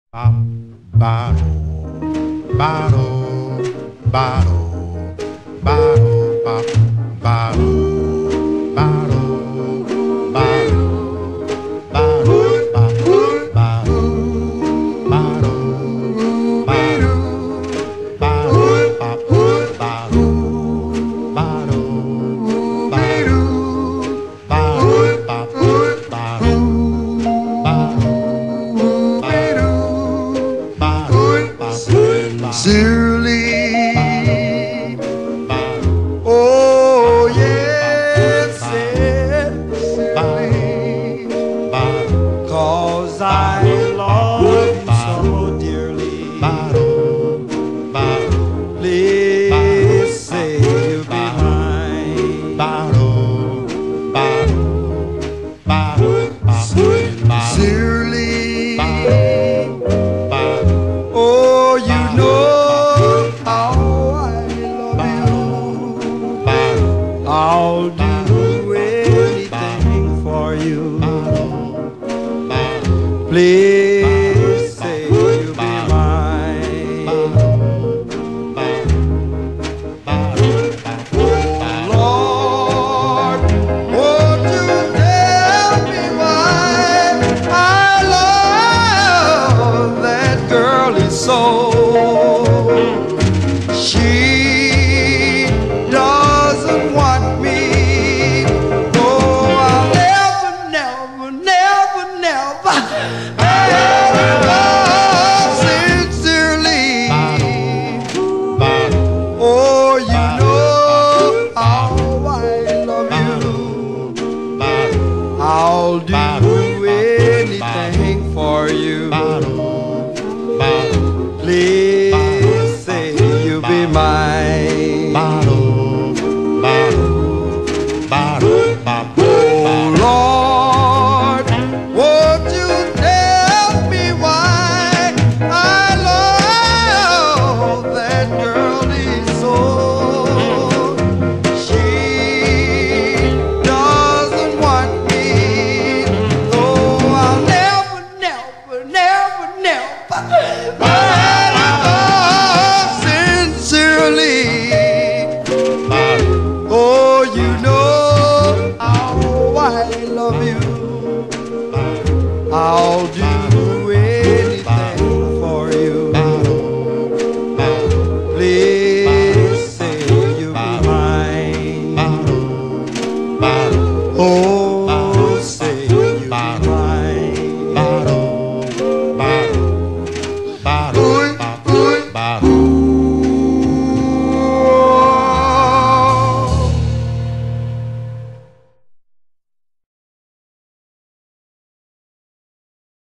Bottle, bottle, bottle, bottle, bottle, bottle, bottle, bottle, bottle, Sincerely, oh yes, sincerely, 'cause I love you so dearly. Please say you'll be mine. Sincerely, oh, you know how I love you. I'll do anything for you. Please say you'll be mine. Oh Lord, won't you tell me why I love that girl is so? She doesn't want me. Oh, I'll never, never, never, never, never sincerely. Oh, you know how I love you. I'll do anything for you. Please say you'll be mine. Oh Lord, won't you tell me why I love that girl so? She doesn't want me. Oh, I'll never, never, never, never, sincerely. Oh, you know how I love you. I'll do anything for you. Please say you'll be mine. Oh, say you'll be mine. Ooh, ooh.